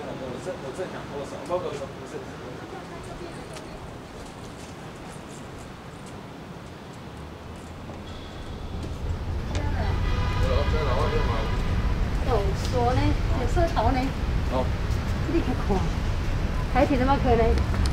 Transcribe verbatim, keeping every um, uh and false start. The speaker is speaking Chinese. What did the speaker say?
我正我正想脱手，包括说不是。 有说呢，有舌头呢。 哦。 你去看，海豚怎么可能？